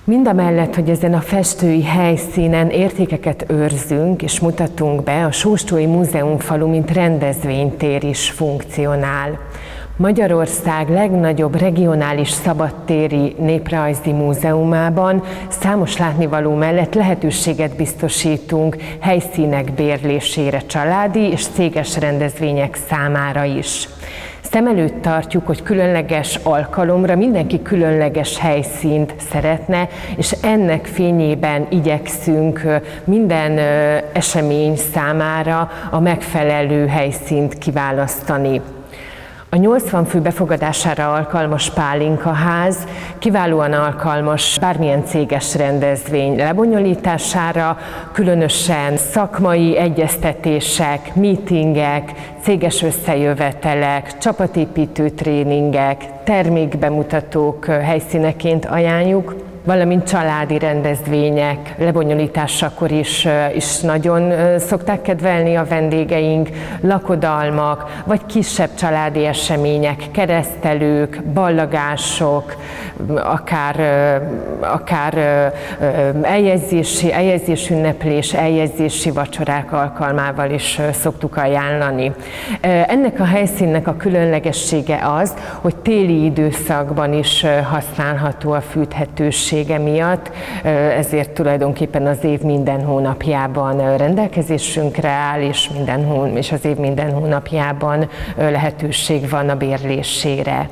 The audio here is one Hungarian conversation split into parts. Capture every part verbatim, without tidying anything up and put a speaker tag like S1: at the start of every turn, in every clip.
S1: Mindamellett, hogy ezen a festői helyszínen értékeket őrzünk és mutatunk be, a Sóstói Múzeumfalu mint rendezvénytér is funkcionál. Magyarország legnagyobb regionális szabadtéri néprajzi múzeumában számos látnivaló mellett lehetőséget biztosítunk helyszínek bérlésére családi és céges rendezvények számára is. Szem előtt tartjuk, hogy különleges alkalomra mindenki különleges helyszínt szeretne, és ennek fényében igyekszünk minden esemény számára a megfelelő helyszínt kiválasztani. A nyolcvan fő befogadására alkalmas pálinkaház kiválóan alkalmas bármilyen céges rendezvény lebonyolítására, különösen szakmai egyeztetések, meetingek, céges összejövetelek, csapatépítő tréningek, termékbemutatók helyszíneként ajánljuk, valamint családi rendezvények lebonyolításakor is, is nagyon szokták kedvelni a vendégeink, lakodalmak, vagy kisebb családi események, keresztelők, ballagások, akár, akár eljegyzési, eljegyzésünneplés, eljegyzési vacsorák alkalmával is szoktuk ajánlani. Ennek a helyszínnek a különlegessége az, hogy téli időszakban is használható a fűthetőség miatt, ezért tulajdonképpen az év minden hónapjában rendelkezésünkre áll, és, minden hón, és az év minden hónapjában lehetőség van a bérlésére.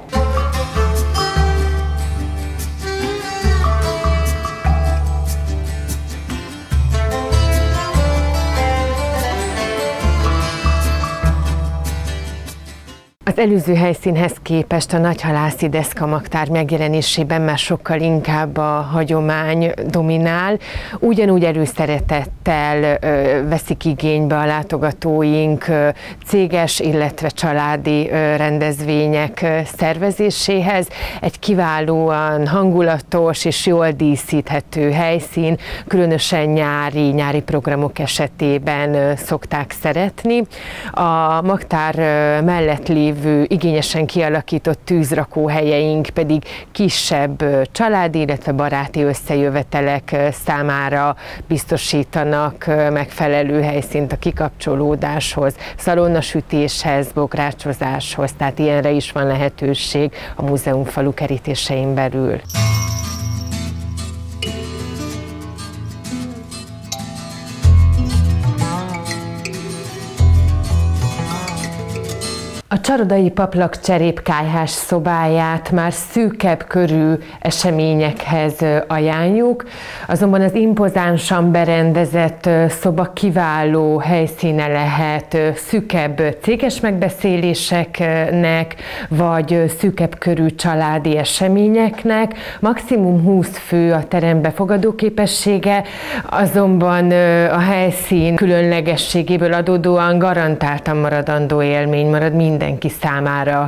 S1: Az előző helyszínhez képest a Nagyhalászi Deszkamagtár megjelenésében már sokkal inkább a hagyomány dominál. Ugyanúgy előszeretettel veszik igénybe a látogatóink céges, illetve családi rendezvények szervezéséhez. Egy kiválóan hangulatos és jól díszíthető helyszín, különösen nyári, nyári programok esetében szokták szeretni. A magtár mellett lévő igényesen kialakított tűzrakóhelyeink pedig kisebb családi, illetve baráti összejövetelek számára biztosítanak megfelelő helyszínt a kikapcsolódáshoz, szalonnasütéshez, bográcsozáshoz, tehát ilyenre is van lehetőség a múzeumfalu kerítésein belül. A Csarodai Paplak cserépkályhás szobáját már szűkebb körű eseményekhez ajánljuk, azonban az impozánsan berendezett szoba kiváló helyszíne lehet szűkebb céges megbeszéléseknek, vagy szűkebb körű családi eseményeknek. Maximum húsz fő a terem befogadó képessége, azonban a helyszín különlegességéből adódóan garantáltan maradandó élmény marad minden mindenki számára.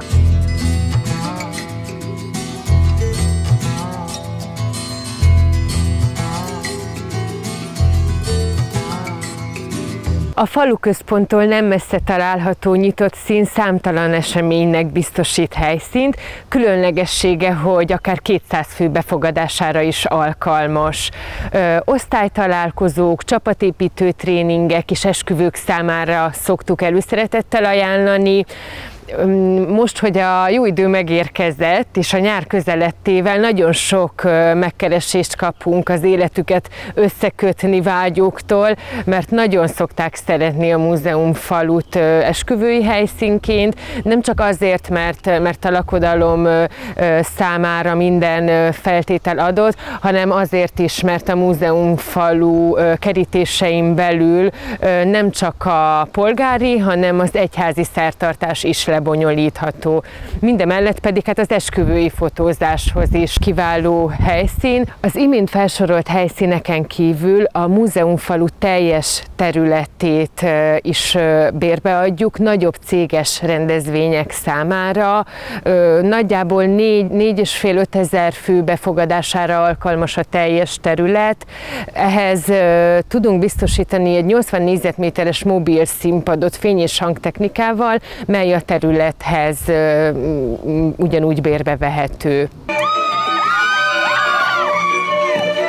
S1: A faluközponttól nem messze található nyitott szín számtalan eseménynek biztosít helyszínt, különlegessége, hogy akár kétszáz fő befogadására is alkalmas. Ö, osztálytalálkozók, csapatépítő tréningek és esküvők számára szoktuk előszeretettel ajánlani. Most, hogy a jó idő megérkezett, és a nyár közelettével nagyon sok megkeresést kapunk az életüket összekötni vágyóktól, mert nagyon szokták szeretni a múzeumfalut esküvői helyszínként, nem csak azért, mert, mert a lakodalom számára minden feltétel adott, hanem azért is, mert a múzeumfalu kerítésein belül nem csak a polgári, hanem az egyházi szertartás is lebonyolítható. Mindemellett pedig hát az esküvői fotózáshoz is kiváló helyszín. Az imént felsorolt helyszíneken kívül a múzeumfalu teljes területét is bérbeadjuk nagyobb céges rendezvények számára. Nagyjából négy és fél öt ezer fő befogadására alkalmas a teljes terület. Ehhez tudunk biztosítani egy nyolcvan négyzetméteres mobil színpadot fény- és hangtechnikával, mely a területhez ugyanúgy bérbe vehető.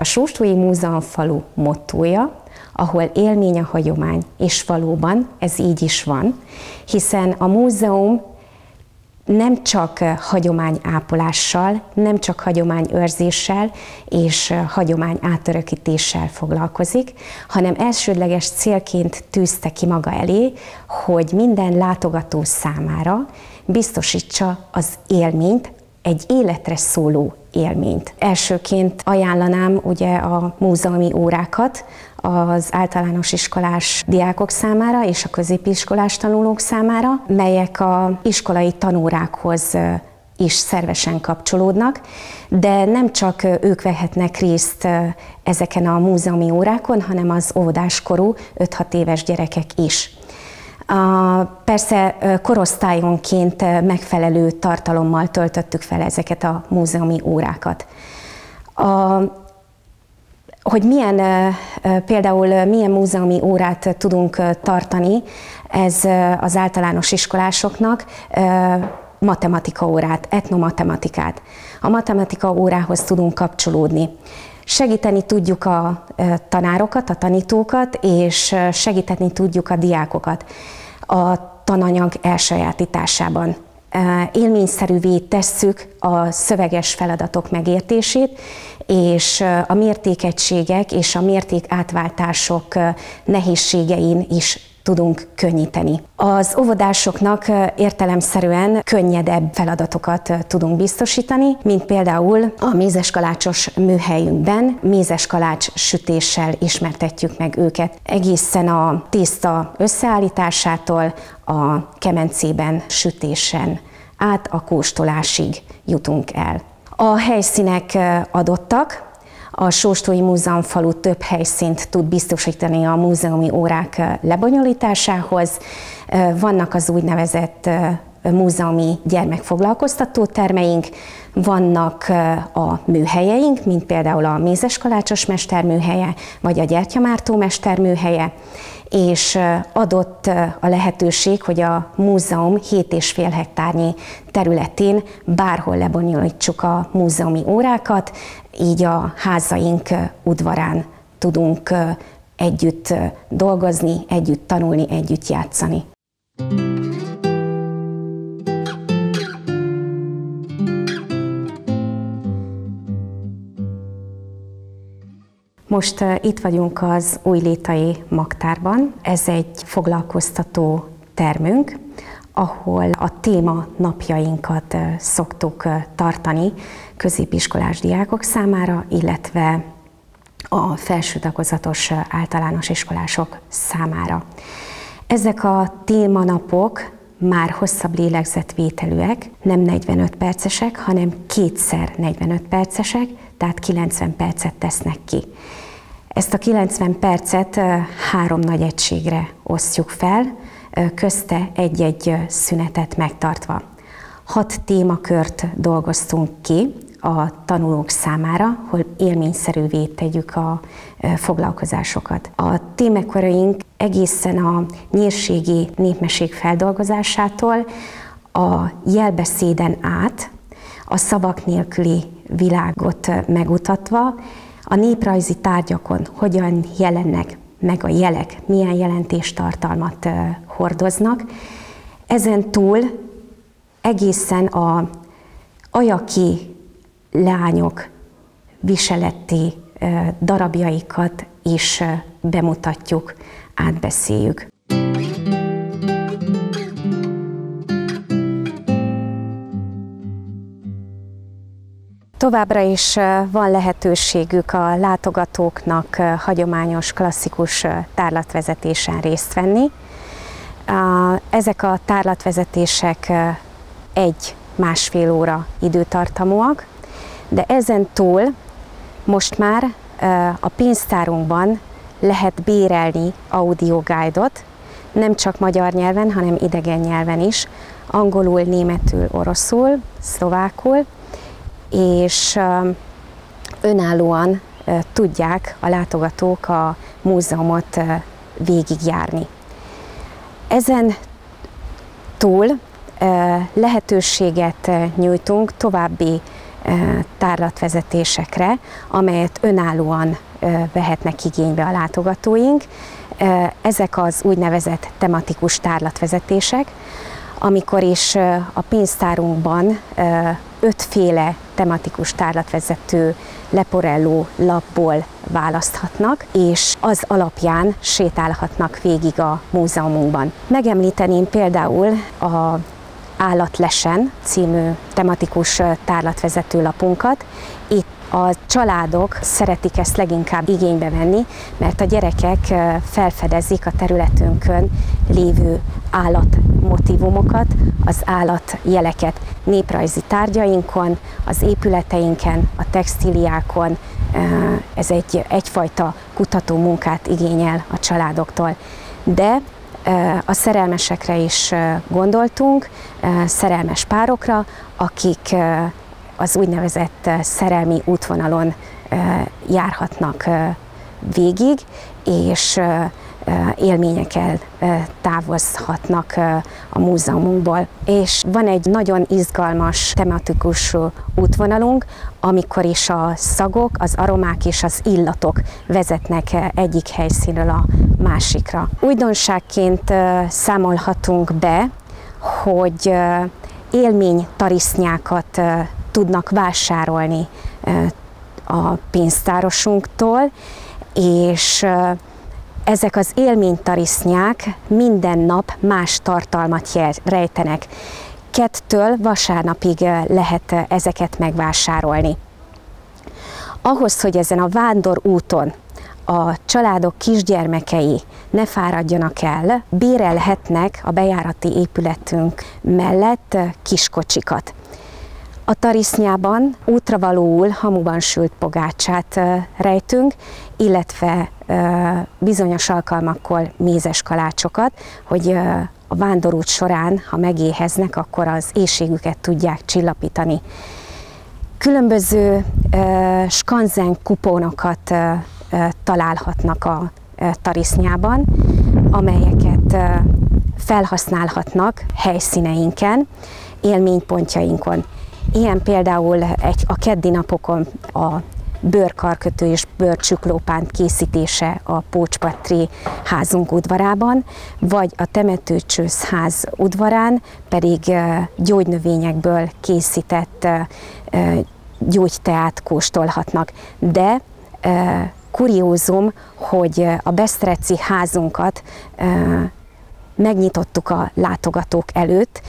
S2: A Sóstói Múzeumfalu mottója, ahol élmény a hagyomány, és valóban ez így is van, hiszen a múzeum nem csak hagyományápolással, nem csak hagyományőrzéssel és hagyomány átörökítéssel foglalkozik, hanem elsődleges célként tűzte ki maga elé, hogy minden látogató számára biztosítsa az élményt, egy életre szóló élményt. Elsőként ajánlanám ugye a múzeumi órákat az általános iskolás diákok számára és a középiskolás tanulók számára, melyek az iskolai tanórákhoz is szervesen kapcsolódnak, de nem csak ők vehetnek részt ezeken a múzeumi órákon, hanem az óvodáskorú öt-hat éves gyerekek is. Persze korosztályonként megfelelő tartalommal töltöttük fel ezeket a múzeumi órákat. A, hogy milyen, például milyen múzeumi órát tudunk tartani, ez az általános iskolásoknak matematika órát, etnomatematikát. A matematika órához tudunk kapcsolódni. Segíteni tudjuk a tanárokat, a tanítókat, és segíteni tudjuk a diákokat a tananyag elsajátításában. Élményszerűvé tesszük a szöveges feladatok megértését, és a mértékegységek és a mértékátváltások nehézségein is tudunk könnyíteni. Az óvodásoknak értelemszerűen könnyedebb feladatokat tudunk biztosítani, mint például a mézeskalácsos műhelyünkben mézeskalács sütéssel ismertetjük meg őket. Egészen a tészta összeállításától a kemencében sütésen át a kóstolásig jutunk el. A helyszínek adottak. A Sóstói Múzeumfalu több helyszínt tud biztosítani a múzeumi órák lebonyolításához. Vannak az úgynevezett múzeumi gyermekfoglalkoztató termeink, vannak a műhelyeink, mint például a mézeskalácsos mester műhelye, vagy a gyertyamártó mester műhelye, és adott a lehetőség, hogy a múzeum hét és fél hektárnyi területén bárhol lebonyolítsuk a múzeumi órákat, így a házaink udvarán tudunk együtt dolgozni, együtt tanulni, együtt játszani. Most uh, itt vagyunk az Újlétai Magtárban. Ez egy foglalkoztató termünk, ahol a téma napjainkat uh, szoktuk uh, tartani középiskolás diákok számára, illetve a felső tagozatos uh, általános iskolások számára. Ezek a témanapok már hosszabb lélegzetvételűek, nem negyvenöt percesek, hanem kétszer negyvenöt percesek, tehát kilencven percet tesznek ki. Ezt a kilencven percet három nagy egységre osztjuk fel, közte egy-egy szünetet megtartva. Hat témakört dolgoztunk ki a tanulók számára, hogy élményszerűvé tegyük a foglalkozásokat. A témaköröink egészen a nyírségi népmesék feldolgozásától a jelbeszéden át, a szavak nélküli világot megutatva, a néprajzi tárgyakon hogyan jelennek meg a jelek, milyen jelentéstartalmat hordoznak. Ezen túl egészen a ajaki lányok viseleti darabjaikat is bemutatjuk, átbeszéljük. Továbbra is van lehetőségük a látogatóknak hagyományos, klasszikus tárlatvezetésen részt venni. Ezek a tárlatvezetések egy-másfél óra időtartamúak, de ezen túl most már a pénztárunkban lehet bérelni audioguide-ot, nem csak magyar nyelven, hanem idegen nyelven is, angolul, németül, oroszul, szlovákul, és önállóan tudják a látogatók a múzeumot végigjárni. Ezen túl lehetőséget nyújtunk további tárlatvezetésekre, amelyet önállóan vehetnek igénybe a látogatóink. Ezek az úgynevezett tematikus tárlatvezetések, amikor is a pénztárunkban ötféle tematikus tárlatvezető Leporello lapból választhatnak, és az alapján sétálhatnak végig a múzeumunkban. Megemlíteném például a Állatlesen című tematikus tárlatvezető lapunkat. Itt a családok szeretik ezt leginkább igénybe venni, mert a gyerekek felfedezik a területünkön lévő állatmotívumokat, az állatjeleket néprajzi tárgyainkon, az épületeinken, a textíliákon. Ez egy, egyfajta kutató munkát igényel a családoktól. De a szerelmesekre is gondoltunk, szerelmes párokra, akik az úgynevezett szerelmi útvonalon járhatnak végig, és élményekkel távozhatnak a múzeumunkból. És van egy nagyon izgalmas tematikus útvonalunk, amikor is a szagok, az aromák és az illatok vezetnek egyik helyszínről a másikra. Újdonságként számolhatunk be, hogy élménytarisznyákat tudnak vásárolni a pénztárosunktól, és ezek az élménytarisznyák minden nap más tartalmat rejtenek. Kettől vasárnapig lehet ezeket megvásárolni. Ahhoz, hogy ezen a vándorúton a családok kisgyermekei ne fáradjanak el, bérelhetnek a bejárati épületünk mellett kiskocsikat. A tarisznyában útravalóul hamuban sült pogácsát rejtünk, illetve bizonyos alkalmakkor mézes kalácsokat, hogy a vándorút során, ha megéheznek, akkor az éhségüket tudják csillapítani. Különböző skanzen kuponokat találhatnak a tarisznyában, amelyeket felhasználhatnak helyszíneinken, élménypontjainkon. Ilyen például egy, a keddi napokon a bőrkarkötő és bőrcsuklópánt készítése a Pócspatri házunk udvarában, vagy a temetőcsőszház udvarán pedig gyógynövényekből készített gyógyteát kóstolhatnak. De kuriózum, hogy a Besztereci házunkat megnyitottuk a látogatók előtt,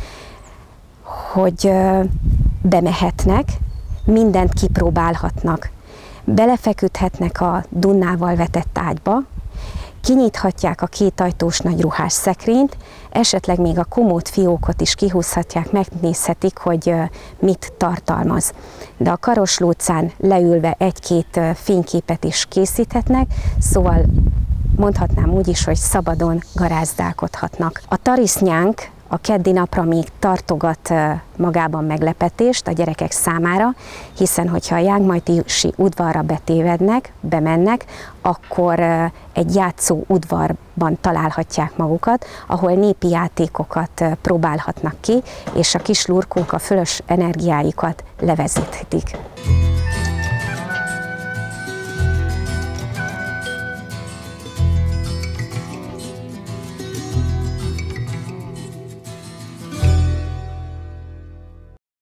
S2: hogy bemehetnek, mindent kipróbálhatnak. Belefeküdhetnek a Dunnával vetett ágyba, kinyithatják a kétajtós nagy ruhás szekrényt, esetleg még a komód fiókot is kihúzhatják, megnézhetik, hogy mit tartalmaz. De a Karoslócán leülve egy-két fényképet is készíthetnek, szóval mondhatnám úgy is, hogy szabadon garázdálkodhatnak. A tarisznyánk a keddi napra még tartogat magában meglepetést a gyerekek számára, hiszen hogyha a Jágmajtisi udvarra betévednek, bemennek, akkor egy játszó udvarban találhatják magukat, ahol népi játékokat próbálhatnak ki, és a kis lurkók a fölös energiáikat levezíthetik.